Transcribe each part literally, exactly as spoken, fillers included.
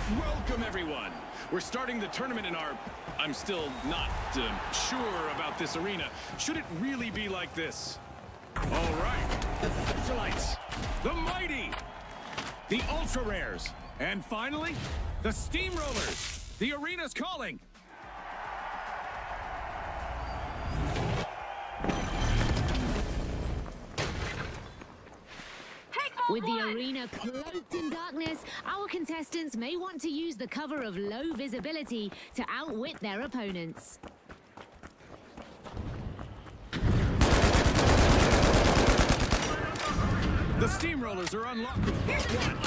Welcome, everyone. We're starting the tournament in our... I'm still not uh, sure about this arena. Should it really be like this? All right. The Socialites, the Mighty, the Ultra Rares, and finally, the Steamrollers. The arena's calling. With the arena cloaked in darkness, our contestants may want to use the cover of low visibility to outwit their opponents. The Steamrollers are unlocking. One.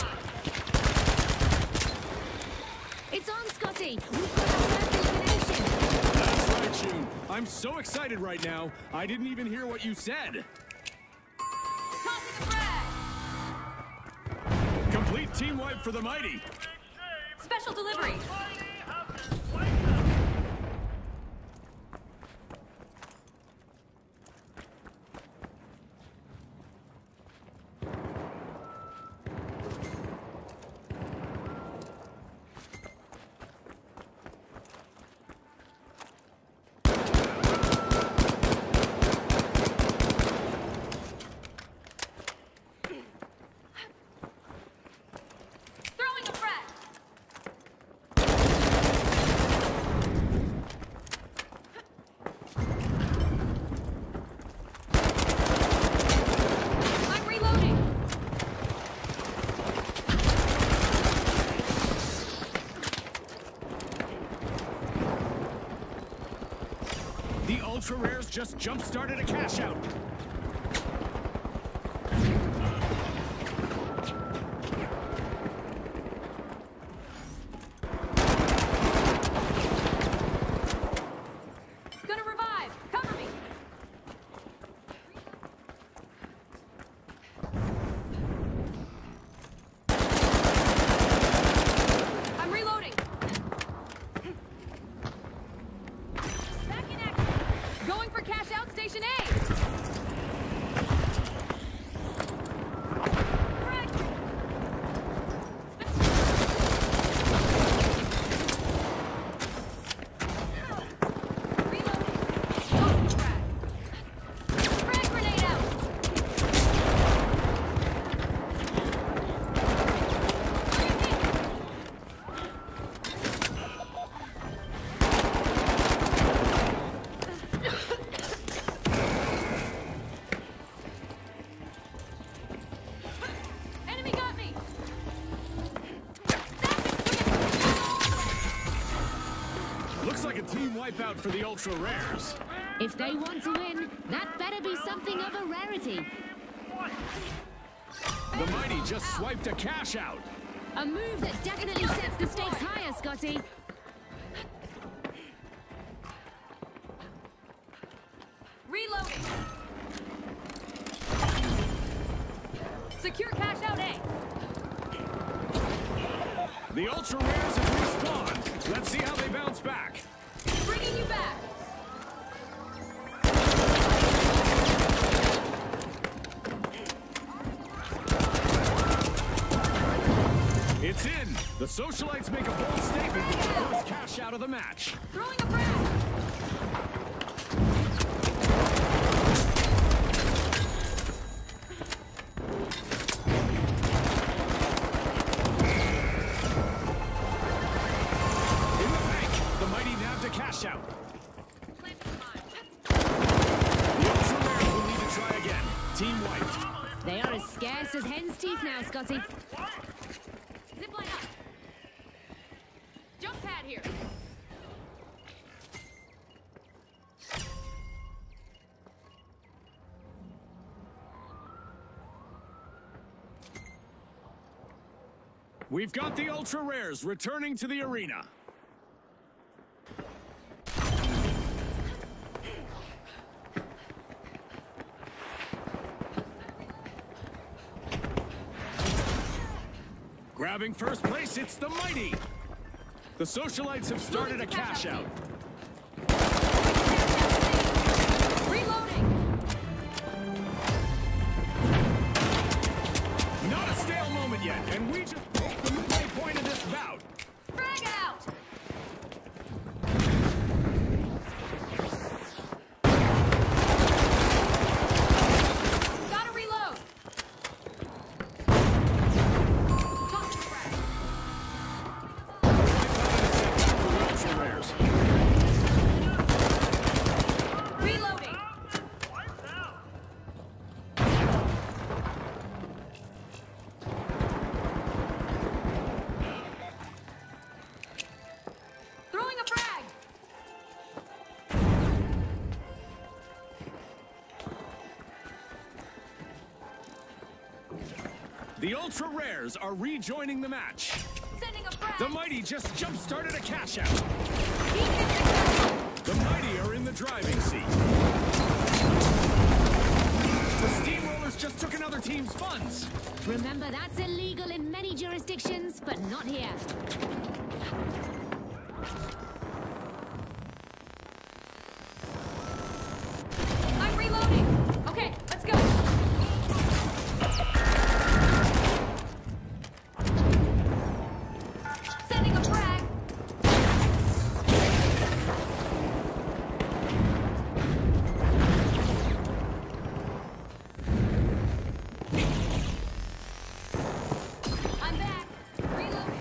It's on, Scotty! We've got our first elimination! That's right, June. I'm so excited right now, I didn't even hear what you said. Tossing the frag! Complete team wipe for the Mighty. Special delivery! The Ultra Rares just jump-started a cash-out. Gonna revive! Cover me! I'm reloading! Going for cash out, Station A! Frag! Reloading! Tossing frag! Frag grenade out! Enemy got me! Looks like a team wipeout for the Ultra Rares. If they want to win, that better be something of a rarity. The Mighty just swiped a cash-out. A move that definitely sets the stakes higher, Scotty. Reloading. Secure cash out A. The Ultra Rares have respawned. Let's see how they bounce back. Bringing you back. It's in. The Socialites make a bold statement with the first cash out of the match. Throwing a frag. In the bank, the Mighty nabbed a cash out. The Ultra Rares will need to try again. Team wiped. They are as scarce as hen's teeth now, Scotty. Zipline up. Jump pad here. We've got the Ultra Rares returning to the arena. Grabbing first place, it's the Mighty. The Socialites have started a cash out. Reloading. Not a stale moment yet, and we just broke the midway point of this bout. The Ultra Rares are rejoining the match. Sending a frag. The Mighty just jump-started a cash out. Beacon successful. The Mighty are in the driving seat. The Steamrollers just took another team's funds. Remember, that's illegal in many jurisdictions, but not here. I'm reloading. Okay, let's go. Sending a frag. I'm back. Reloading.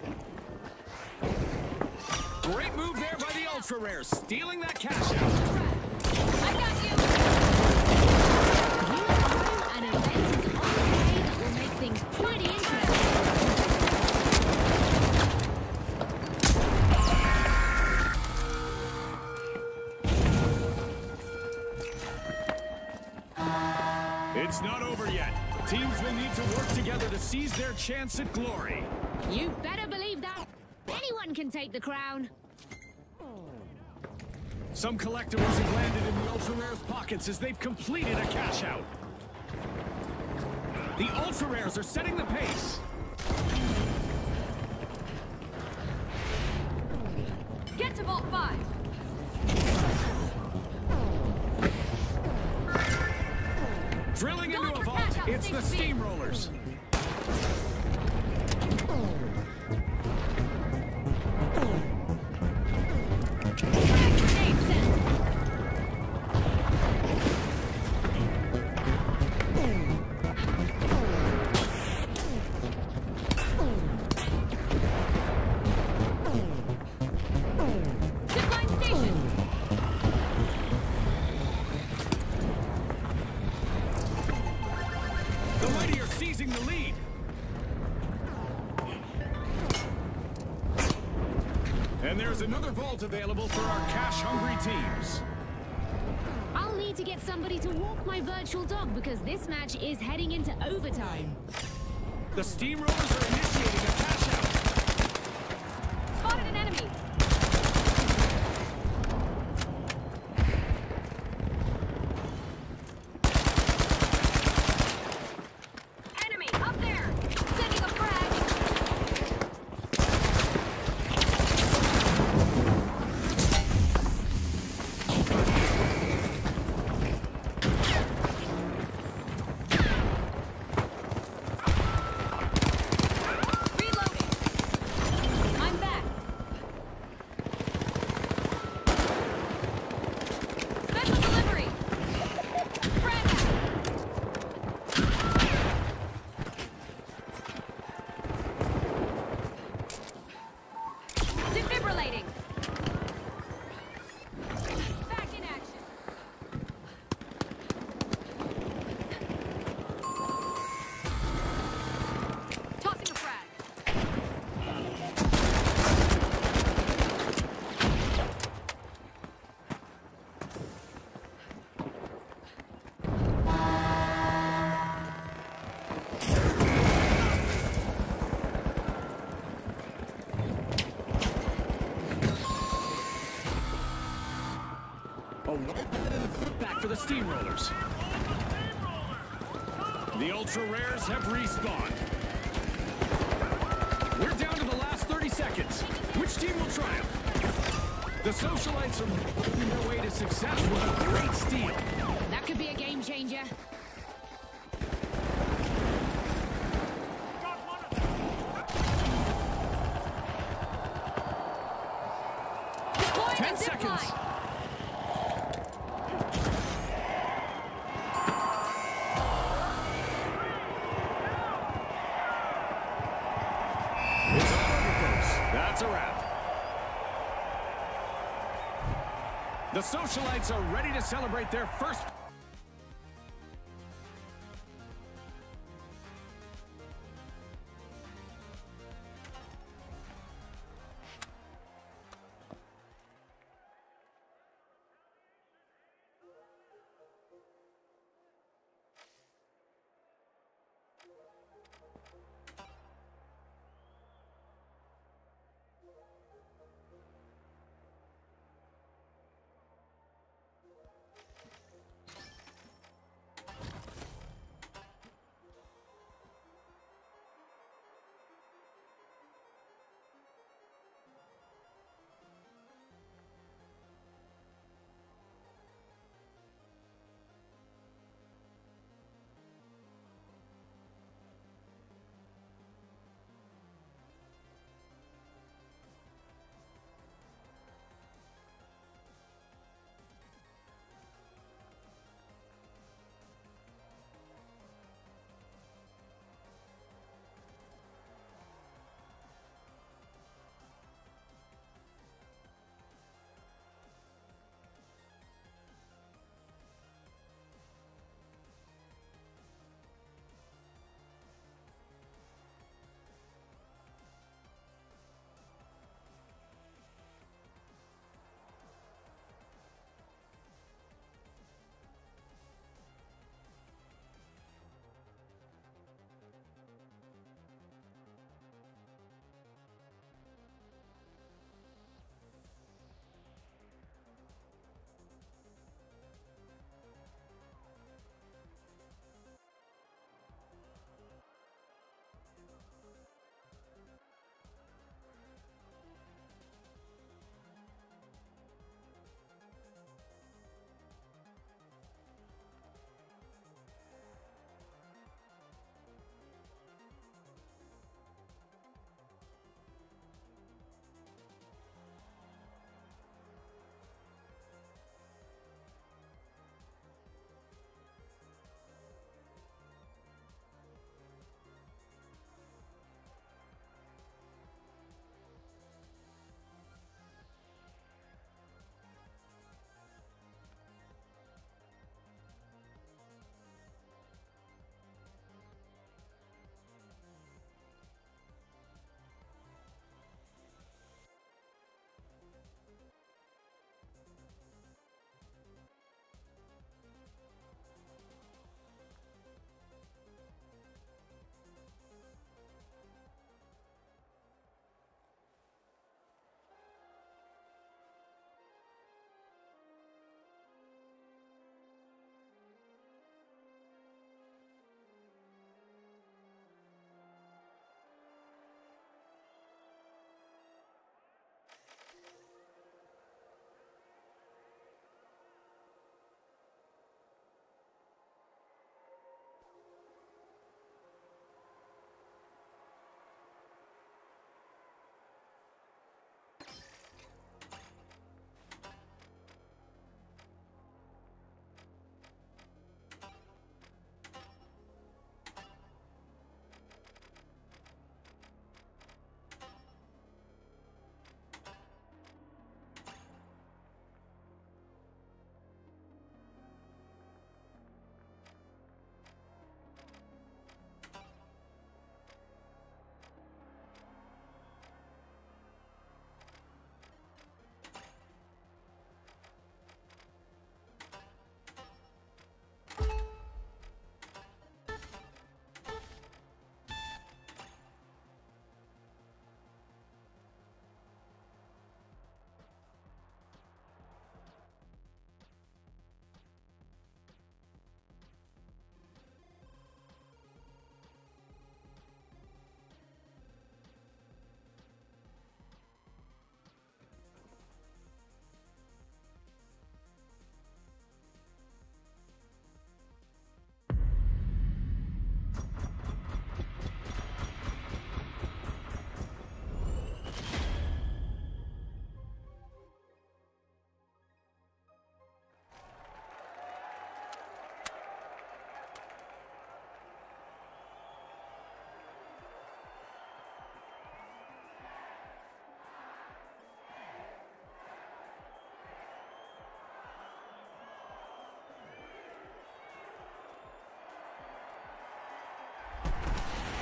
Great move there by the Ultra Rares, stealing that cash out. I got you. You know an event is on the way that will make things pretty interesting. It's not over yet. Teams will need to work together to seize their chance at glory. You better believe that. Anyone can take the crown. Some collectibles have landed in the Ultra Rares' pockets as they've completed a cash out. The Ultra Rares are setting the pace. Get to Vault five. Drilling into Going a for vault, catch-up, it's the six feet. Steamrollers. Frag grenade sent. Zipline station. The Mighty are seizing the lead. And there's another vault available for our cash-hungry teams. I'll need to get somebody to walk my virtual dog because this match is heading into overtime. The Steamrollers are initiating a cash out. Spotted an enemy. Enemy up there. Sending a frag. Reloading. I'm back. Special delivery. Frag out. Defibrillating. Back in action. Tossing a frag. Oh, back for the Steamrollers. The Ultra Rares have respawned. We're down to the last thirty seconds. Which team will triumph? The Socialites are making their way to success with a great steal. That could be a game changer. Deploying Ten a zip seconds. line. It's all over, folks. That's a wrap. The Socialites are ready to celebrate their first...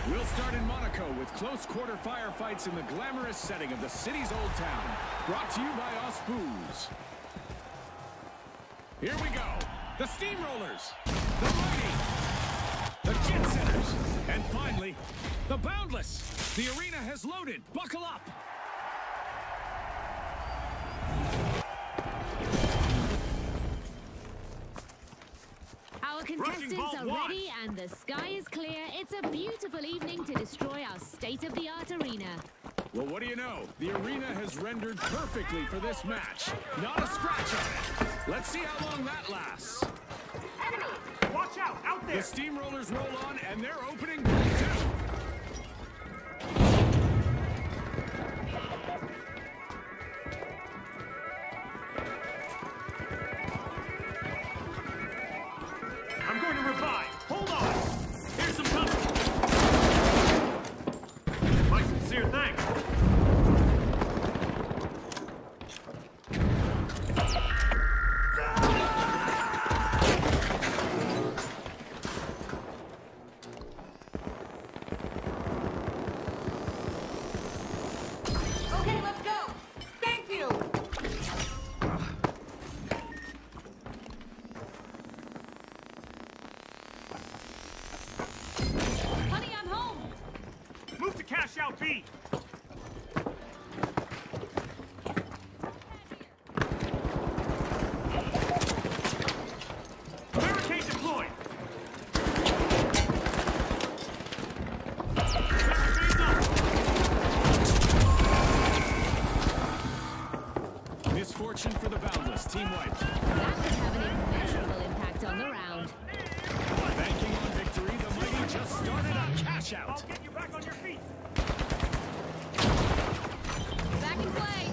We'll start in Monaco with close quarter firefights in the glamorous setting of the city's old town. Brought to you by Osbooze. Here we go. The Steamrollers, the Mighty, the Jet Setters, and finally, the Boundless. The arena has loaded. Buckle up. Our contestants are ready and the sky is clear. It's a beautiful evening to destroy our state-of-the-art arena. Well, what do you know? The arena has rendered perfectly for this match. Not a scratch on it. Let's see how long that lasts. Enemy! Watch out! Out there! The Steamrollers roll on, and they're opening goal two. I'm going to revive! Hold on! Here's some cover! My sincere thanks! Okay, let's go! Thank you! Honey, I'm home! Move to cash out B! Barricade deployed! Barricades up! Misfortune for the Boundless. Team wiped. That could have an immeasurable impact on the round. Banking on victory, the Mighty just started a cash I'll out. get you back on your feet! Back in play!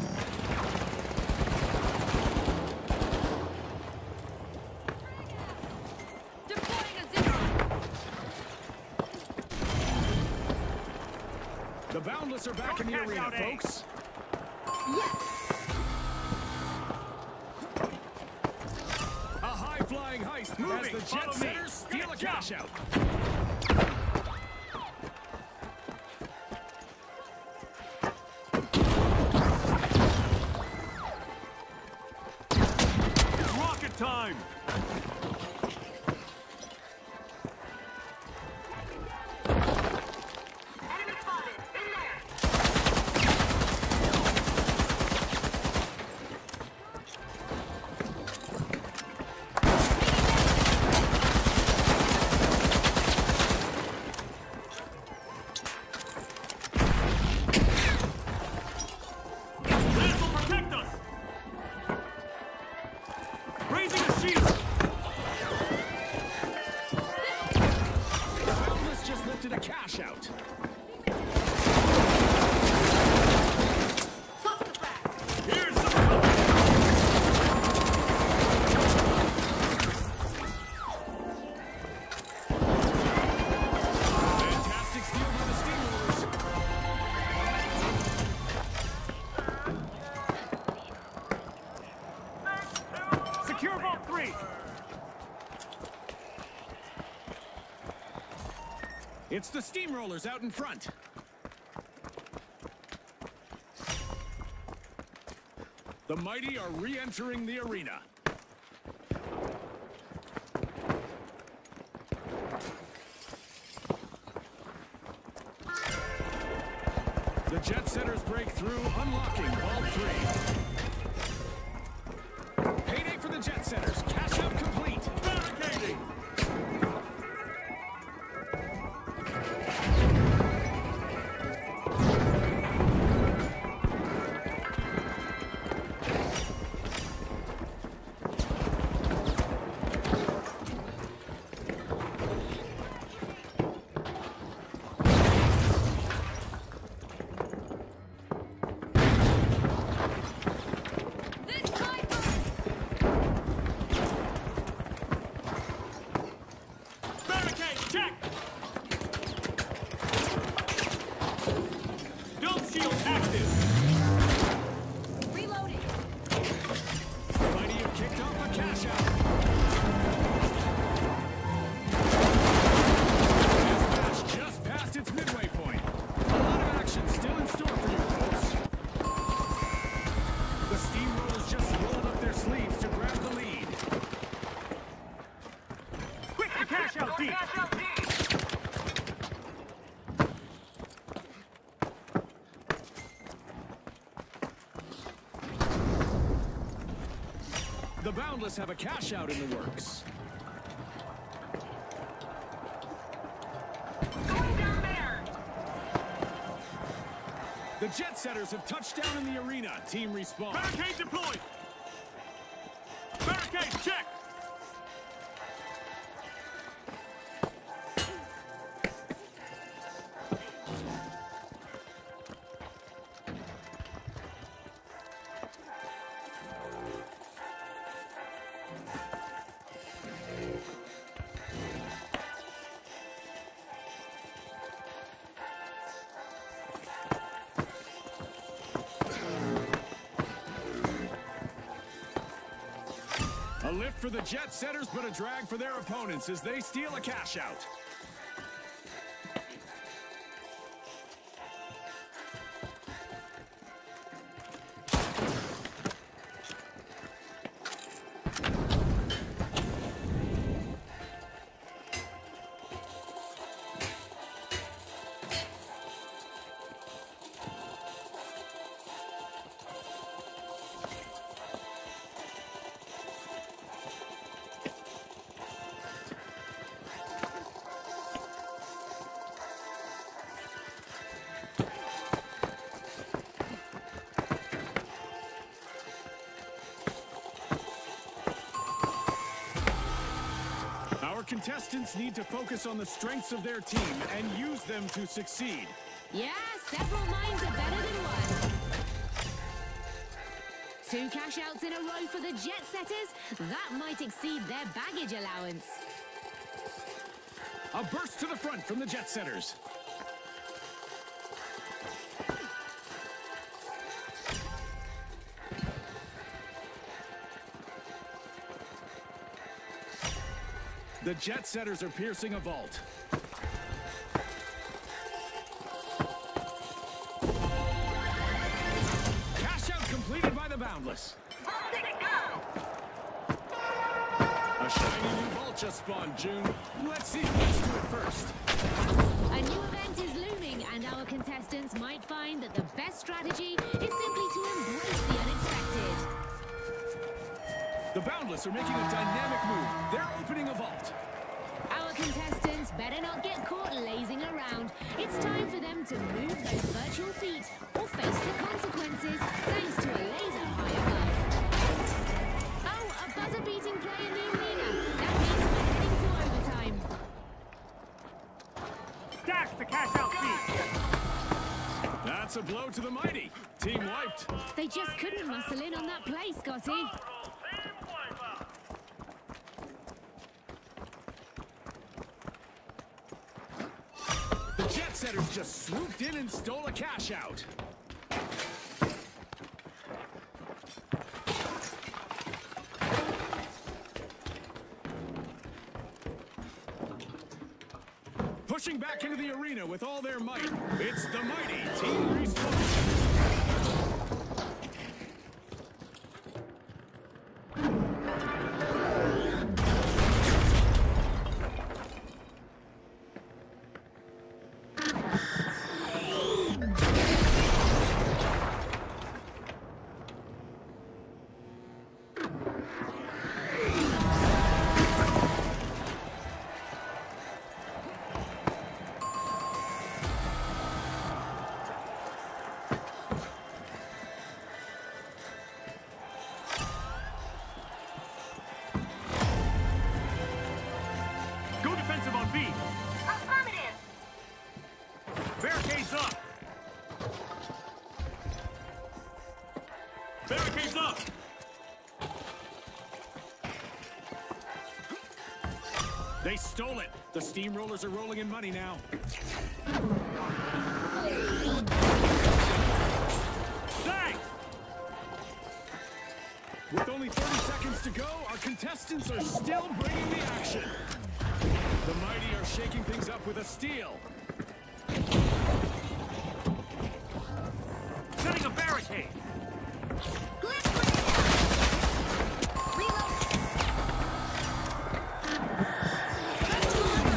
Deploying a zero! The Boundless are back in the Cash arena, out, A. folks. Yes! A high-flying heist as Moving, the follow Jet me. Setters steal a Gonna cash jump. out. Rocket time! Enemy spotted! In there! This will protect us! Raising a shield! The Boundless just lifted a cash out. Here's some cover! Fantastic steal by the Steamrollers. Secure Vault three! It's the Steamrollers out in front. The Mighty are re-entering the arena. The Jet Setters break through, unlocking Vault three. Payday for the Jet Setters. Cash out complete. Barricading! This sniper! out deep. Cash out deep. The Boundless have a cash out in the works. Going down there. The Jet Setters have touched down in the arena. Team respawn. Barricade deployed. Barricade check. A lift for the Jet Setters, but a drag for their opponents as they steal a cash out. Contestants need to focus on the strengths of their team and use them to succeed. Yeah, several minds are better than one. Two cash outs in a row for the Jet Setters. That might exceed their baggage allowance. A burst to the front from the Jet Setters. The Jet Setters are piercing a vault. Cash out completed by the Boundless. Vaulting it go. A shiny new vault just spawned, June. Let's see who gets to it first. A new event is looming, and our contestants might find that the best strategy is simply to embrace the unexpected. The Boundless are making a dynamic move. They're opening a vault. Our contestants better not get caught lazing around. It's time for them to move those virtual feet or face the consequences thanks to a laser high above. Oh, a buzzer-beating play in the arena. That means we're heading to overtime. Dash the cash out deep. That's a blow to the mighty. Team wiped. They just couldn't muscle in on that play, Scotty. The Jet Setters just swooped in and stole a cash out. Pushing back into the arena with all their might, it's the mighty Team Respawn. Go defensive on B. Affirmative. Barricades up. Barricades up. They stole it. The steamrollers are rolling in money now. Thanks. With only thirty seconds to go, our contestants are still bringing the action. The mighty are shaking things up with a steal. Setting a barricade. Glitch grenade out. Reload.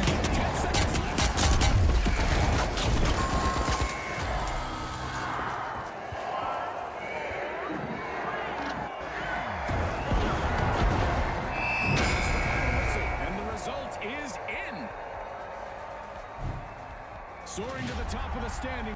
Soaring to the top of the standing.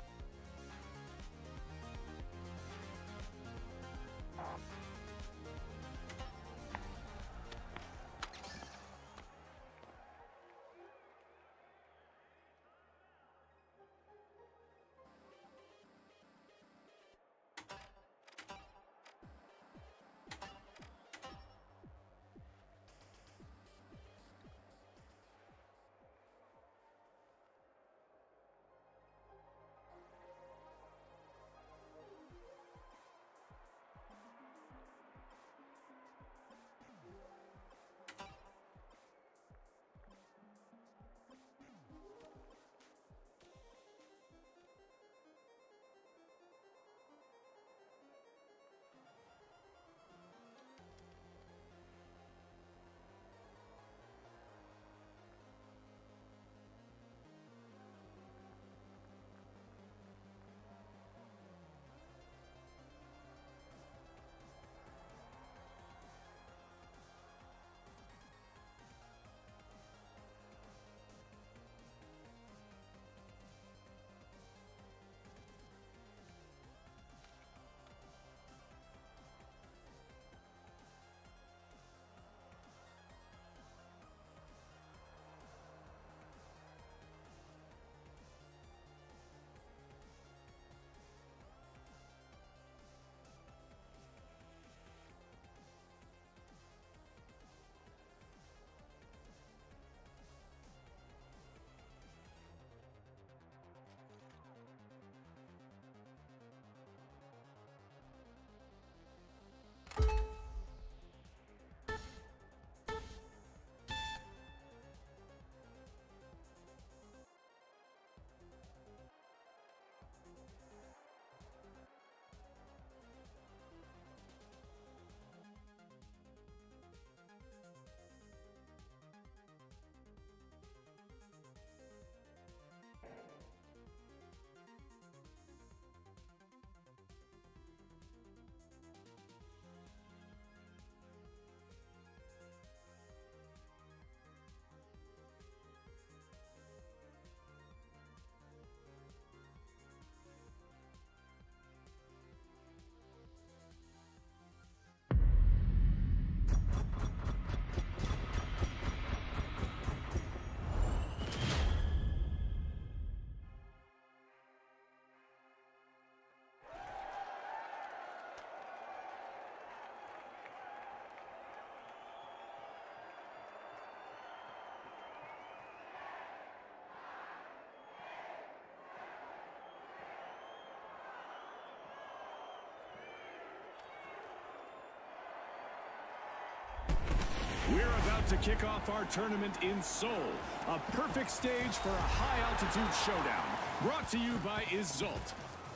We're about to kick off our tournament in Seoul, a perfect stage for a high-altitude showdown, brought to you by Isolt.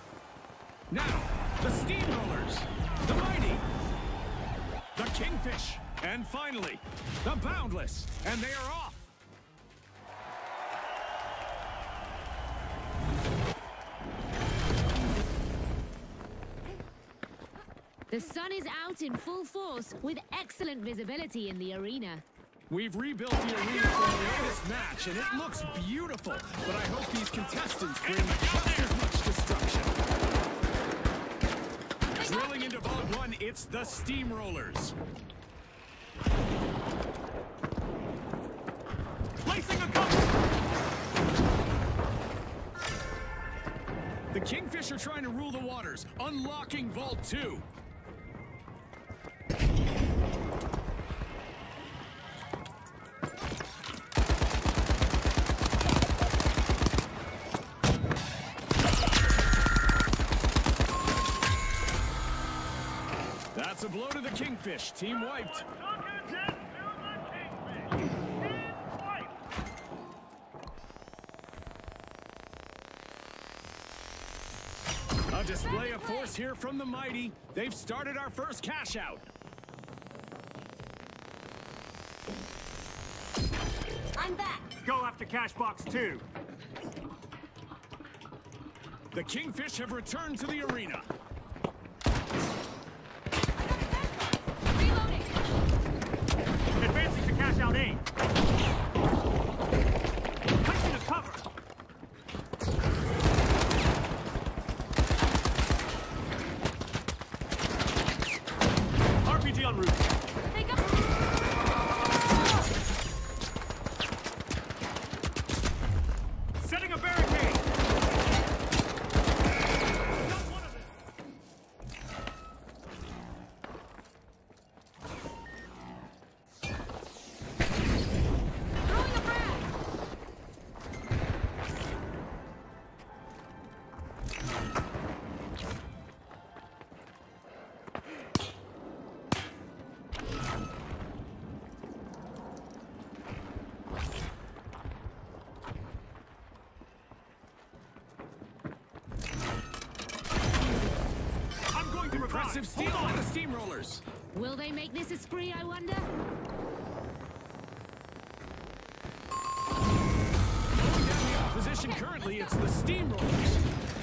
Now, the Steamrollers, the Mighty, the Kingfish, and finally, the Boundless, and they are off. The sun is out in full force with excellent visibility in the arena. We've rebuilt the arena for the latest match, and it looks beautiful. But I hope these contestants bring just as much destruction. Drilling into Vault One, it's the Steamrollers. Placing a cover! The Kingfish are trying to rule the waters, unlocking Vault Two. That's a blow to the Kingfish. Team wiped. A display of force here from the Mighty. They've started our first cash out. I'm back. Go after cash box two. The Kingfish have returned to the arena. Reloading. Advancing to cash out eight. Placing a cover. Massive steal by the Steamrollers. Will they make this a spree, I wonder? Going down the opposition currently, it's the Steamrollers.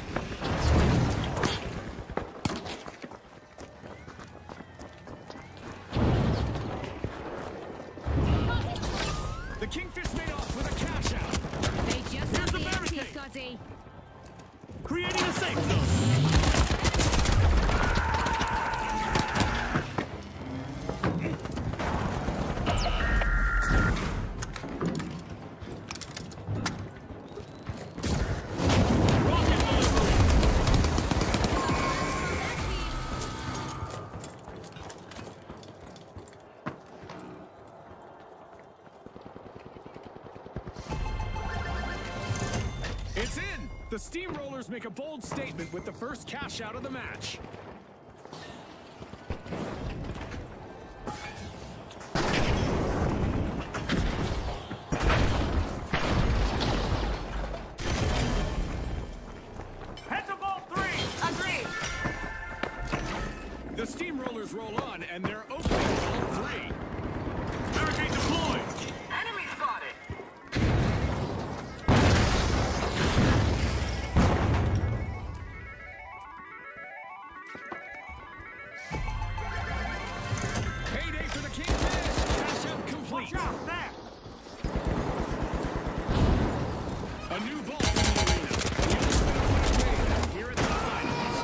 The Kingfish made off with a cash out. They just Here's have the the empty, barricade. Scotty. Creating a safe zone. It's in! The Steamrollers make a bold statement with the first cash out of the match. Head to ball three. Agreed. The Steamrollers roll on, and they're opening ball three. Barricade deployed. Enemy spotted. Payday for the Kingfish! Cash out complete! Watch out, there. A new vault in the arena. The ultimate opener payday here at the finals.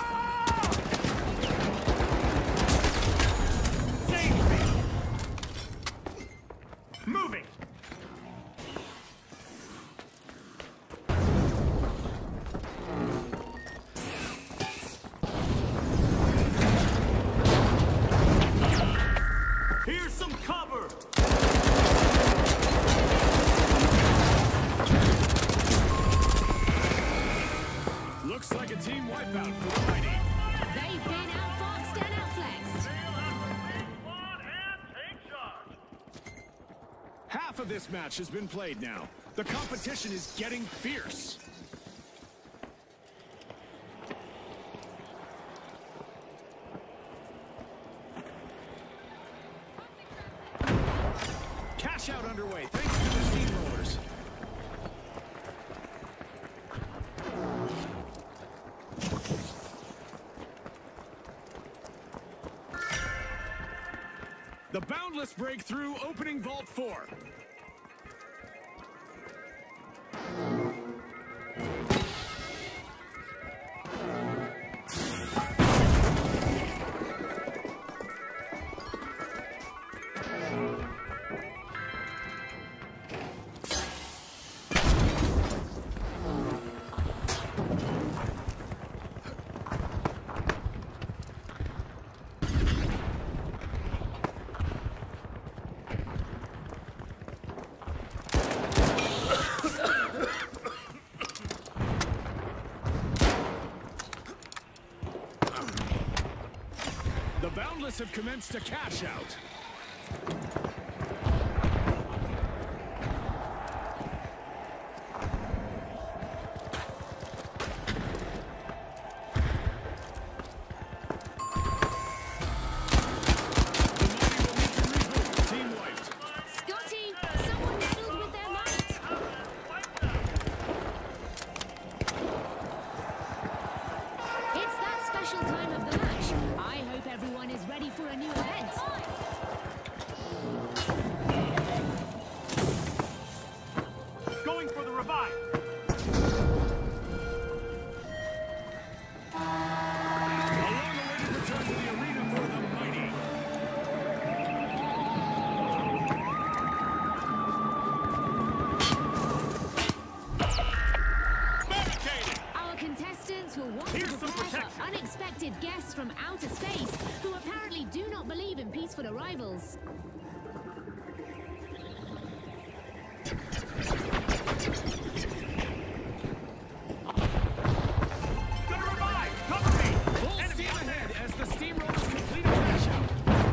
Save me. Moving. Here's some cover. Looks like a team wipeout for the Mighty. They've been outfoxed and outflexed. Half of this match has been played now. The competition is getting fierce. Cash out underway thanks to the Steamrollers. The Boundless break through, opening Vault four. The Boundless have commenced a cash out. Scotty, someone meddled with their might. It's that special time of the match. I hope everyone is ready for a new event. Going for the revive. A long-awaited return to the arena for the Mighty. Barricaded. Our contestants will want Here's to some prepare for protection. unexpected guests from outer space who apparently do not believe in peaceful arrivals. Gonna revive. Cover me. Full Enemy steam out there. ahead as the Steamrollers complete a cash out.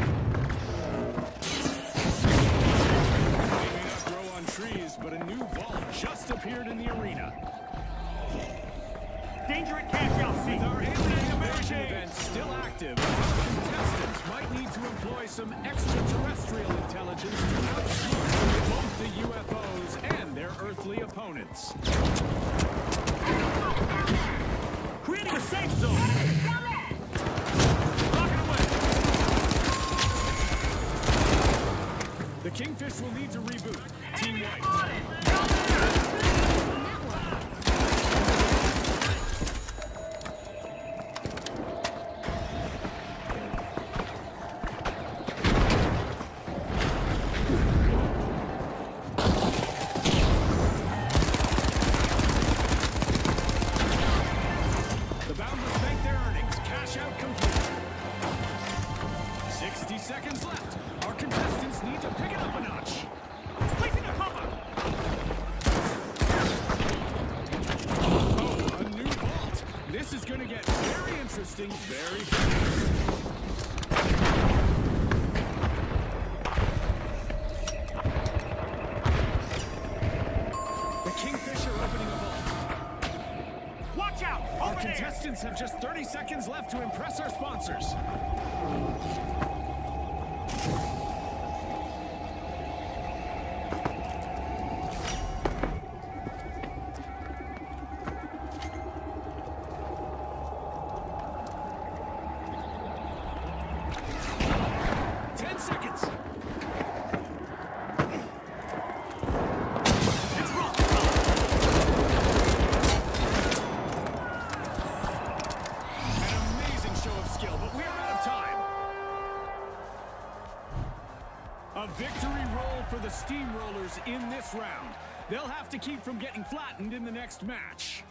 They may not grow on trees, but a new vault just appeared in the arena. danger at cash-out With seat. our alien invasion event still active, our contestants might need to employ some extraterrestrial intelligence to outsmart both the U F Os and their earthly opponents. Creating a safe zone. Rocking away. The Kingfish will need to reboot. Team White. The Boundless make their earnings. Cash out complete. sixty seconds left. Our contestants need to pick it up a notch. Placing a cover. Oh, a new vault. This is going to get very interesting very fast. The Kingfish are opening a vault. Watch out. Our Over there. contestants have just thirty seconds left to impress our sponsors. Ten seconds. It's wrong. An amazing show of skill, but we are out of time. A victory roll for the Steamrollers in this round. They'll have to keep from getting flattened in the next match.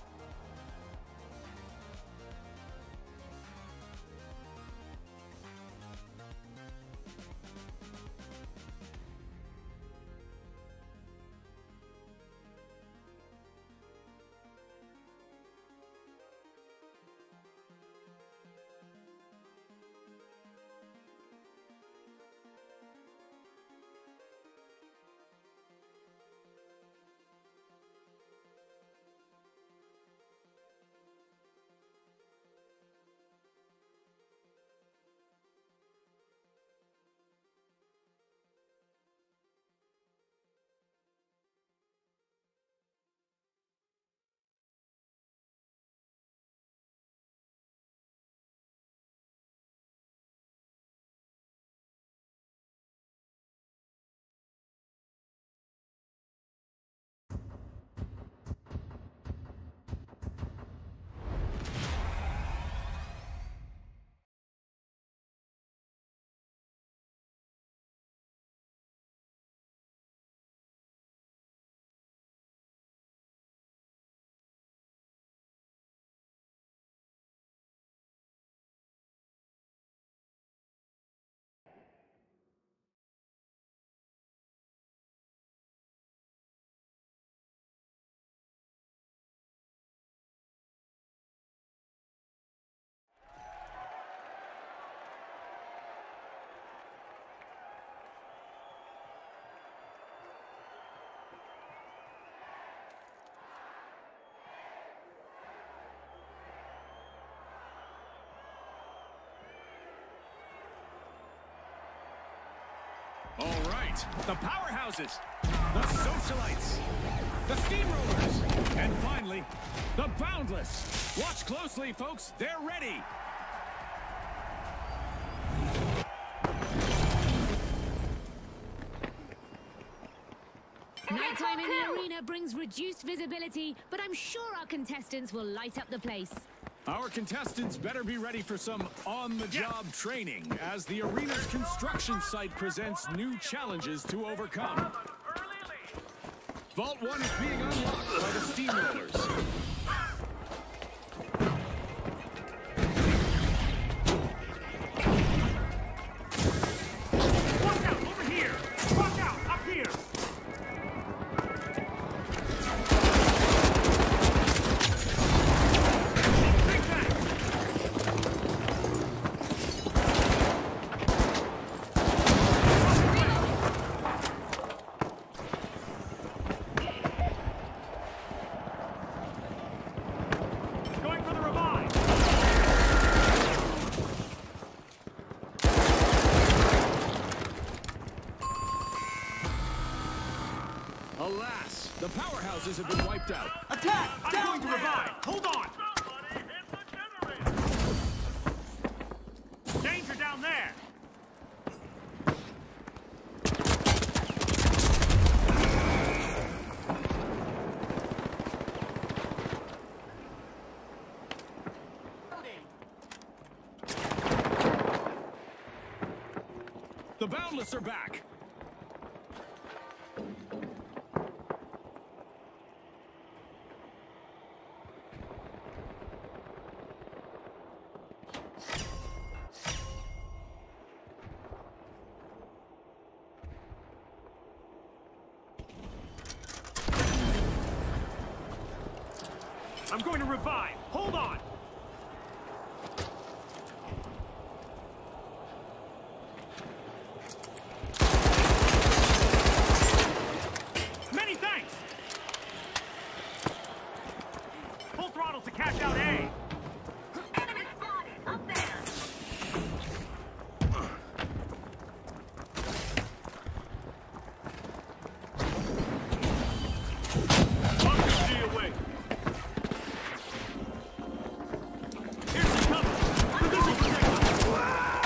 All right, the powerhouses, the socialites, the steamrollers, and finally, the boundless. Watch closely, folks. They're ready. Nighttime in the arena brings reduced visibility, but I'm sure our contestants will light up the place. Our contestants better be ready for some on-the-job training as the arena's construction site presents new challenges to overcome. Vault one is being unlocked by the steamrollers. Watch out. Over here. Watch out. Up here. Alas, the powerhouses have been wiped out. Attack! I'm going to revive! Hold on! Danger down there! The Boundless are back. I'm going to revive! Hold on! Many thanks! Full throttle to cash out A! Enemy spotted! Up there! Bunker G away! Here's some cover! The missile protector!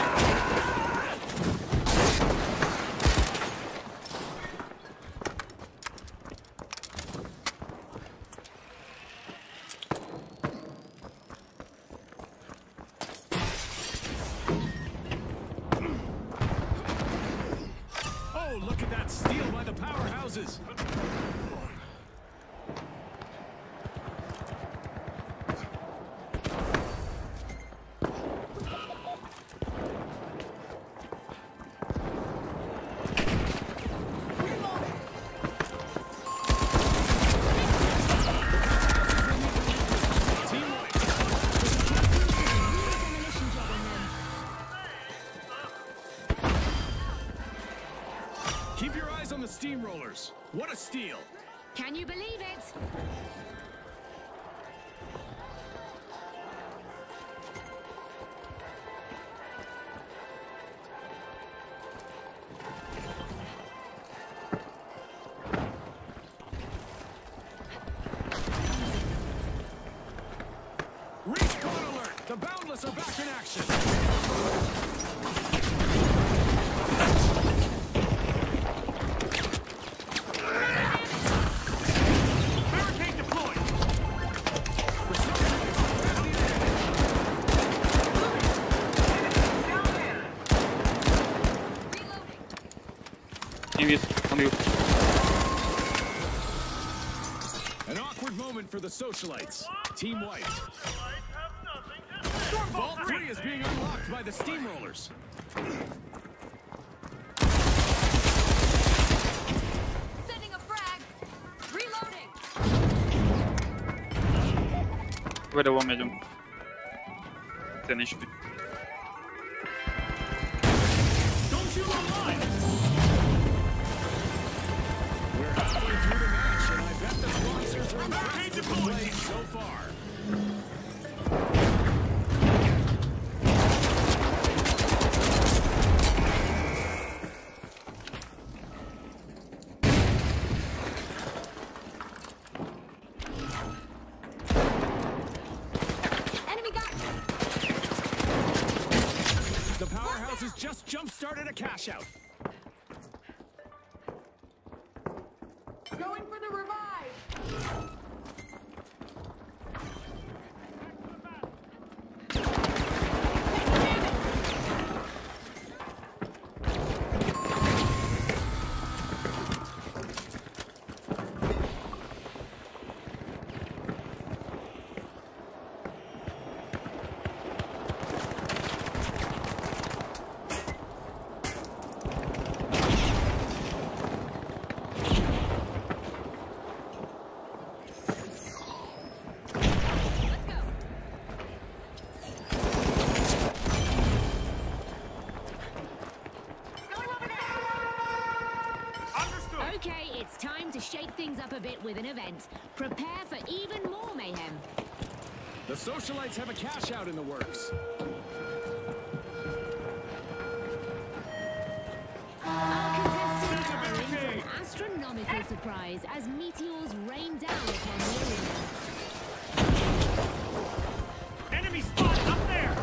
Oh, look at that steal by the powerhouses. Team White. Demolition job on them. Keep your eyes on the steamrollers. What a steal. Can you believe it? Respawn alert! The Boundless are back in action. Barricade deployed! Invis on you. An awkward moment for the socialites. Team White. Vault three is being unlocked by the steamrollers. Sending a frag! Reloading! Böyle devam edeceğim. Sen hiçbir. Don't you online! We're halfway through the match, and I bet the sponsors are Barricade impressed with the deployed! play so far. Enemy got The powerhouses just jump-started a cash-out. going for the revive! Let's go! Going over there! Understood! Okay, it's time to shake things up a bit with an event. Prepare for even more mayhem. The socialites have a cash-out in the works. Our contestants are in for an astronomical astronomical surprise as meteors rain down upon the arena. Enemy spot up there!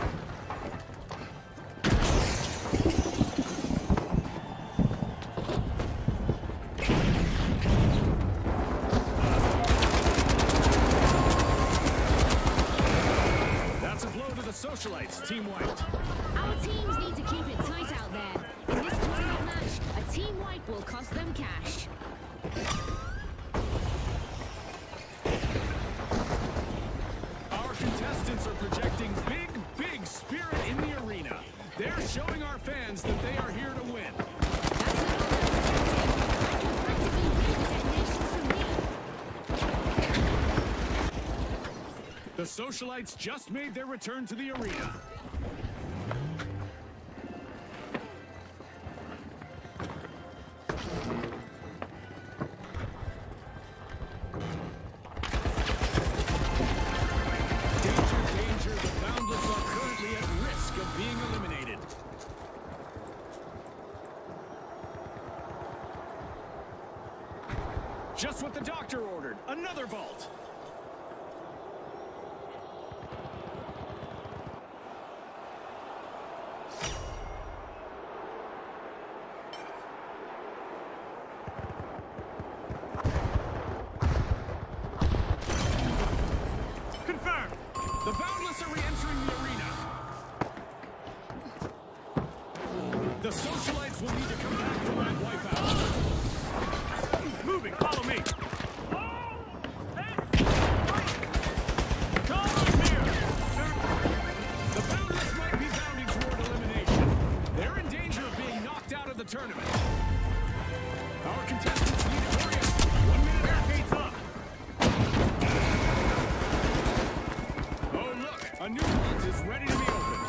That's a blow to the Socialites, team wiped. Our teams need to keep it tight out there. In this tournament match, a team wipe will cost them cash. Our contestants are projecting big, big spirit in the arena. They're showing our fans that they are here to win. That's an honor. I can practically read detonations from here. The Socialites just made their return to the arena. Danger, danger, the Boundless are currently at risk of being eliminated. Just what the doctor ordered, another vault. Confirmed! The Boundless are re-entering the arena. The Socialites will need to come back from that wipeout. Moving, follow me! The Boundless might be bounding toward elimination. They're in danger of being knocked out of the tournament. Our contestants need to hurry up. One minute barricades up. Oh, look, a new vault is ready to be opened.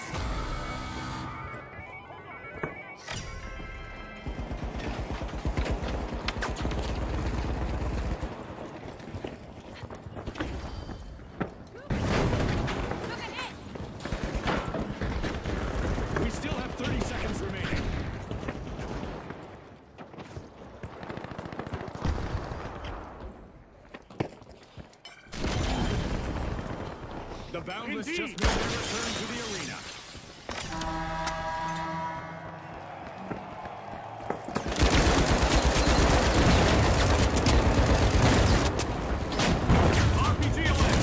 Look ahead! We still have thirty seconds remaining. The Boundless Indeed. just made their return to the arena. R P G away!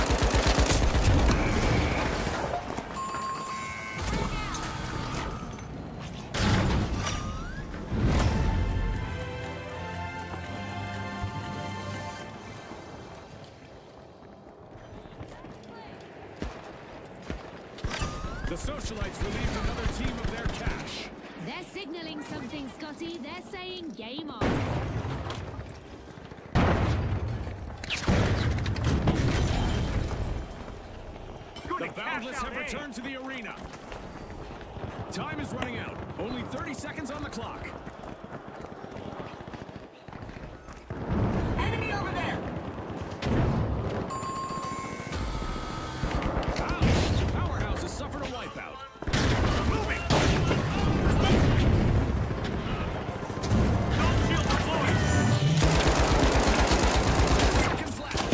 The Socialites relieved another team of their cash. They're signaling something, Scotty. They're saying game on. The Boundless have returned to the arena. Time is running out. Only thirty seconds on the clock. Enemy over there! Ouch! The Powerhouse has suffered a wipeout. Moving! Don't shield deployed! Seconds left.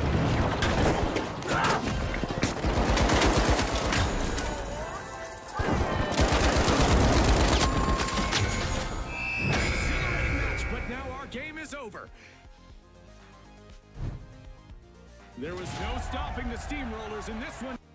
Exhilarating match, but now our game is over. There was no stopping the Steamrollers in this one.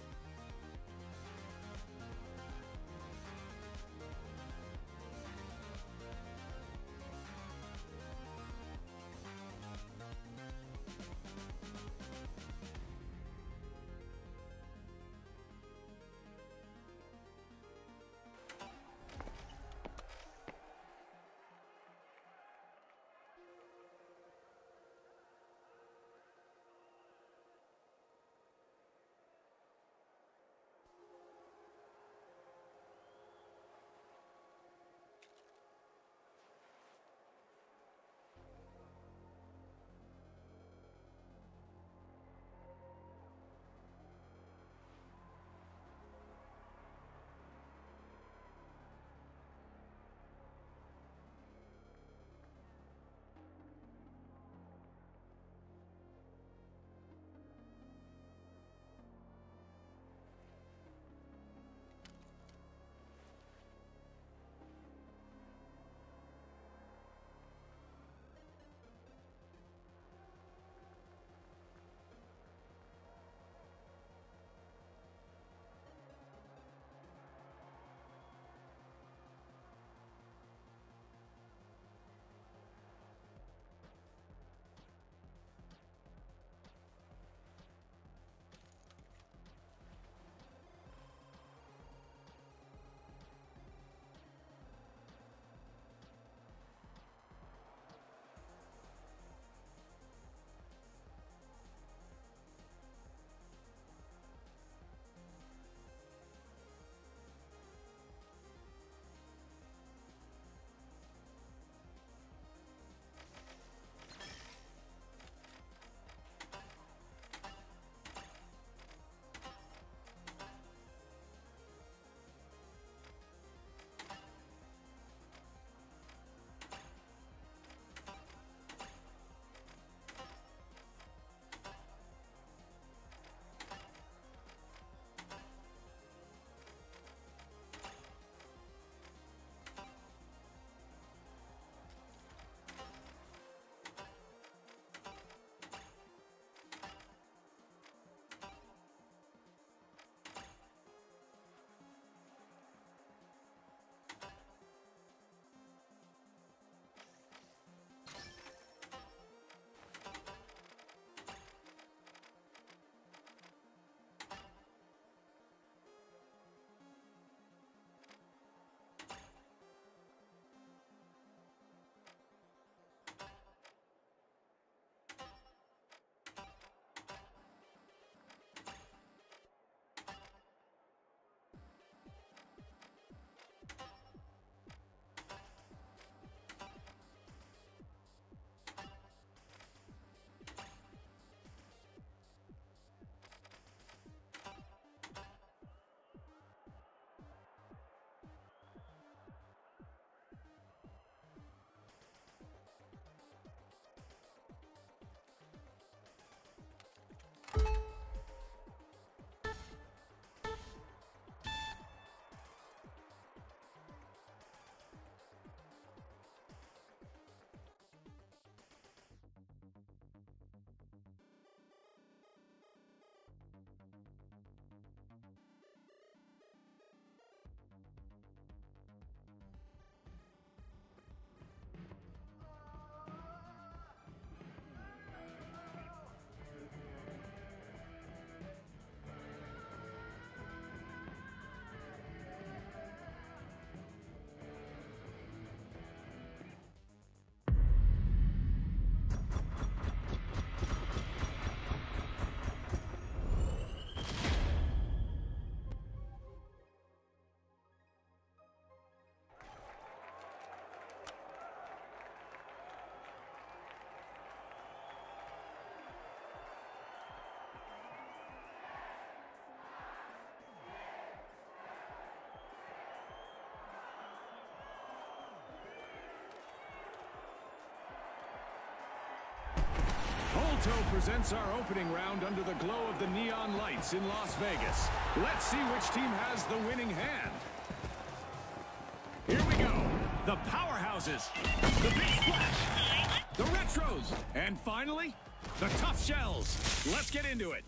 Volto presents our opening round under the glow of the neon lights in Las Vegas. Let's see which team has the winning hand. Here we go. The Powerhouses, the Big Splash, the Retros, and finally, the Tough Shells. Let's get into it.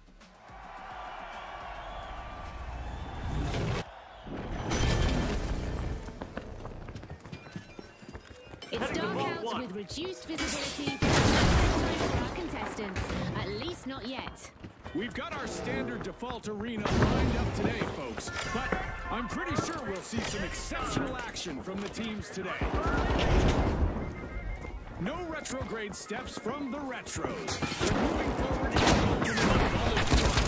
It's dark out with reduced visibility. Time for our contestants. At least not yet. We've got our standard default arena lined up today, folks, but I'm pretty sure we'll see some exceptional action from the teams today. No retrograde steps from the Retros. We're moving forward in the opening of Vault one.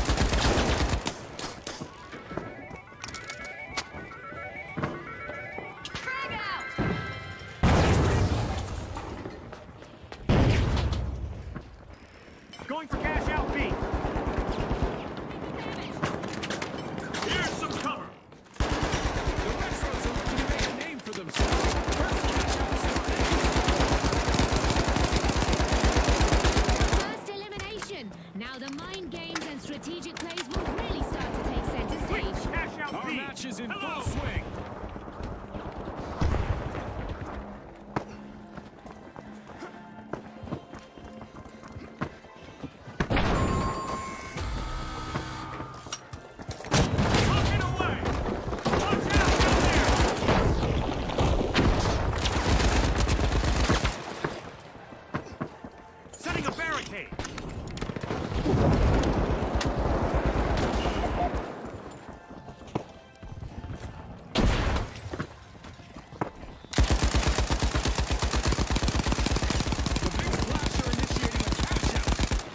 Going for cash out B. Here's some cover. The Retros are looking to make a name for themselves. First cash out starting. First elimination. Now the mind games and strategic plays will really start to take center stage. Cash out Our B. match is in Hello. full swing. Talking away. Watch out down there. Setting a barricade. The Big Splash are initiating a cash out.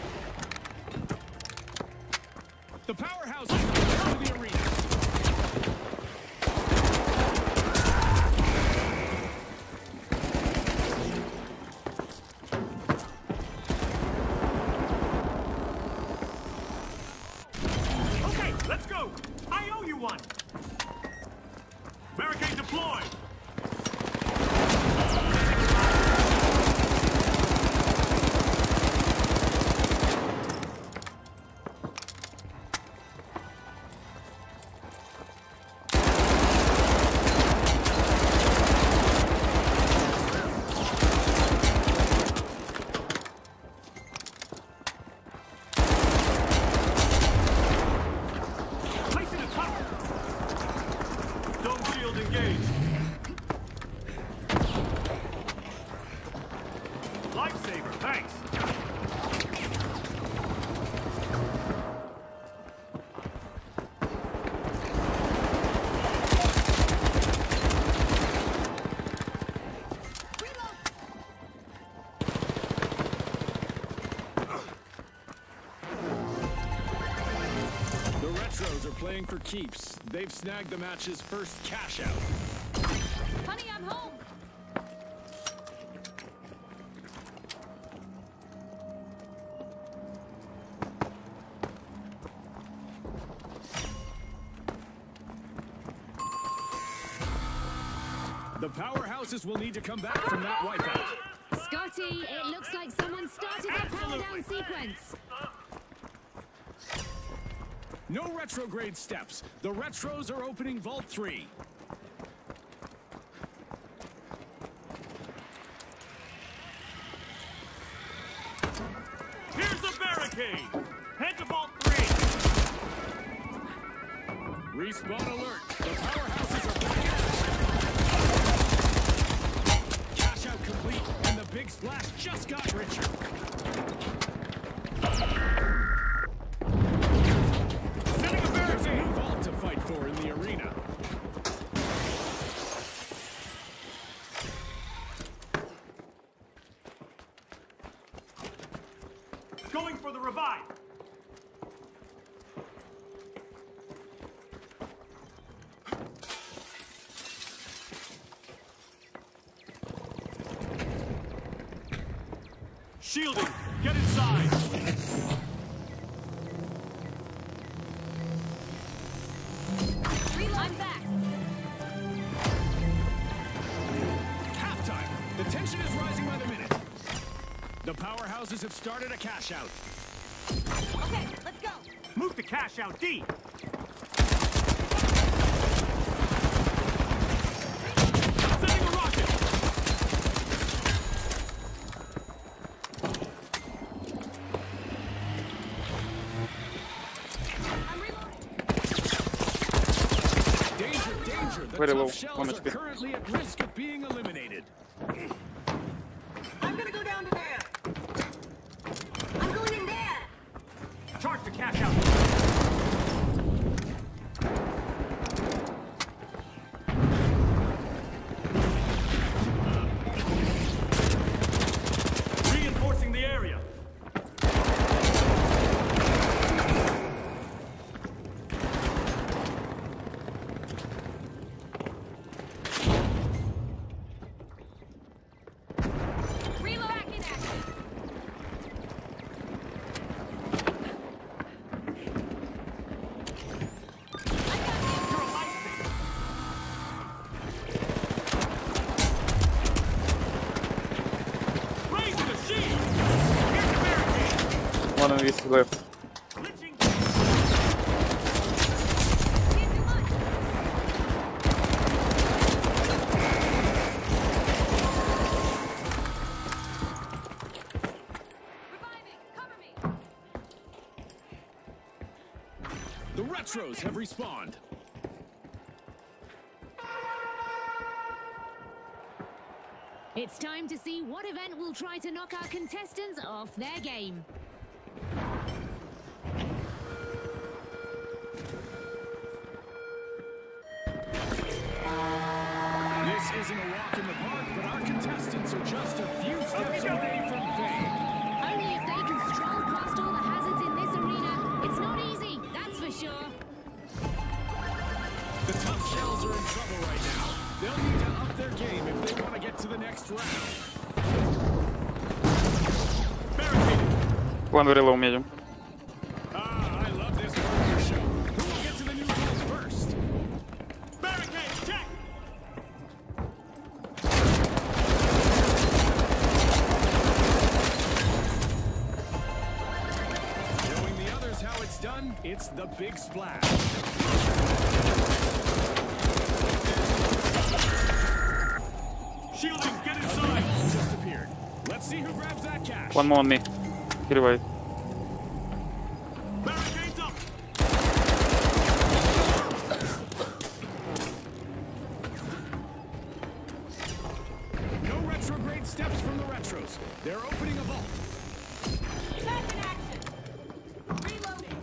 The Powerhouses are into the arena. Okay, let's go. I owe you one. Barricade deployed. Placing a cover. Dome shield engaged. Lifesaver, thanks. The Retros are playing for keeps. They've snagged the match's first cash out. Honey, I'm home. The Powerhouses will need to come back from that wipeout. Scotty, it looks like someone started their power down sequence. No retrograde steps. The Retros are opening Vault three. Here's the barricade. Head to Vault three. Respawn alert. The Powerhouses are back at it. Cash out complete, and the Big Splash just got richer. Setting a barricade. There's a new vault to fight for in the arena. Going for the revive. Shielding. Get inside. I'm back. Halftime. The tension is rising by the minute. The powerhouses have started a cash out. Okay, let's go. Move the cash out, D. Sending a rocket. I'm reloading. Danger, danger. The Very low. tough shells One are H P. currently at risk of being eliminated. I'm gonna go down to there. I'm going in there. Charge the cash out. Reinforcing the area. Reload back in action. You're a lifesaver. Raising the shield. Here's the barricade. One on this left. Glitching. Can't do much. Reviving. Cover me. The Retros have respawned. It's time to see what event will try to knock our contestants off their game. This isn't a walk in the park, but our contestants are just a few steps away from fame. Only if they can stroll past all the hazards in this arena. It's not easy, that's for sure. The tough shells are in trouble right now. They'll need to up their game if they want to get to the next round. Barricaded. One very low medium. Ah, I love this part of the show. Who will get to the new goals first? Barricade. Check. Showing the others how it's done, it's the big splash. Shielding. Get A inside. big ball just appeared. Let's see who grabs that cash. One more on me. He revived. Barricades up. No retrograde steps from the Retros. They're opening a vault. Back in action. Reloading.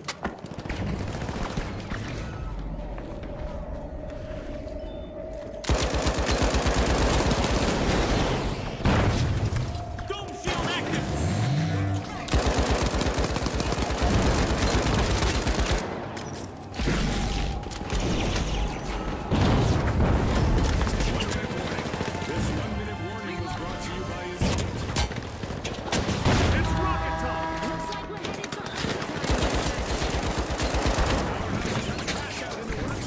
Dome shield active. This one-minute warning was brought to you by Instinct. It's rocket time. Looks like we're headed for overtime. Cash out in the works.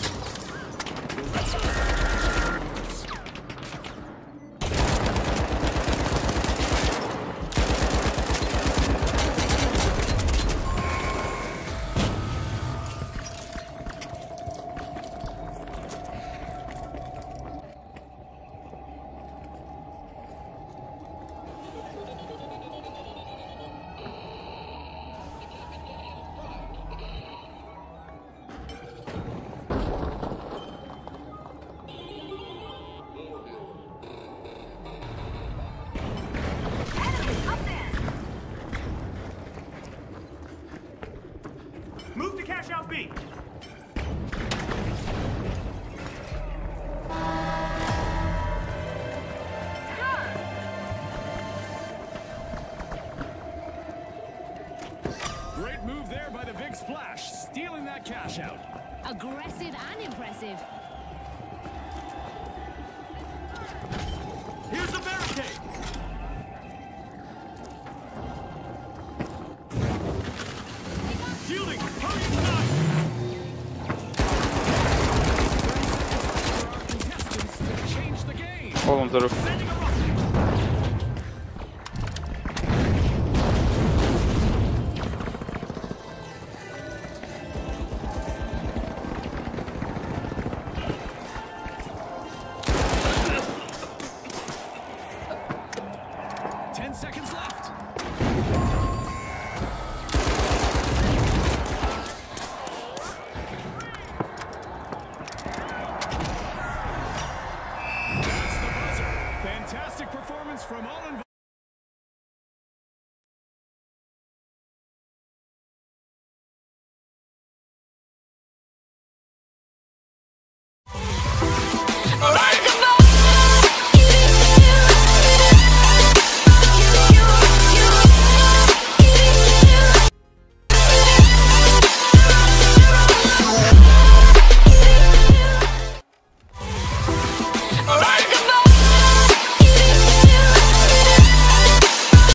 Enemy up there. Move to cash out B. splash, stealing that cash out. Aggressive and impressive. Here's a barricade. Shielding! Hurry inside! Contestants to change the game. Oğlum zarif. Sending a rocket! Ten seconds left. That's the buzzer. Fantastic performance from all involved.